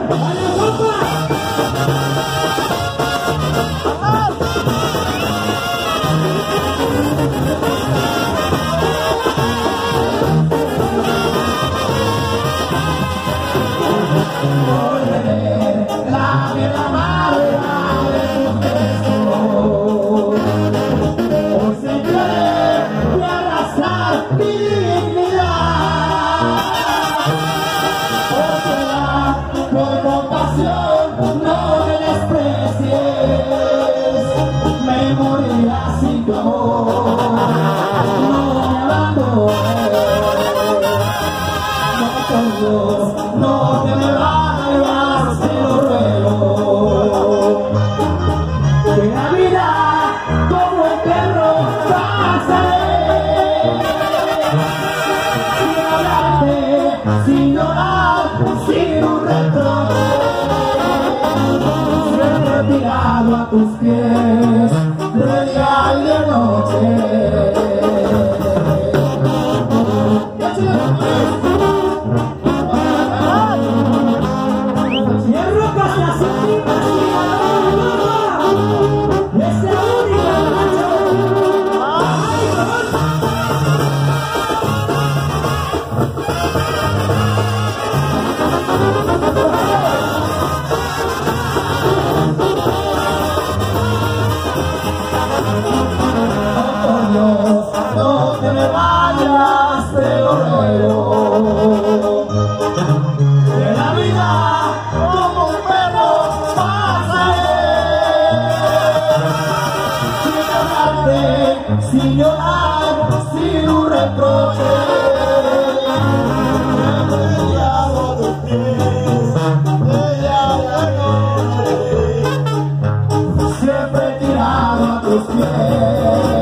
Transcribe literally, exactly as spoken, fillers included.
No te me vayas, te lo ruego, que la vida como el perro pasaré, sin hablarte, sin llorar, sin un reproche, siempre tirado a tus pies, de día y de noche. No te me vayas, te lo ruego, que la vida como un perro pasaré, sin hablarte, sin llorar, sin un reproche, siempre tirado a tus pies, de día y de noche, siempre tirado a tus pies.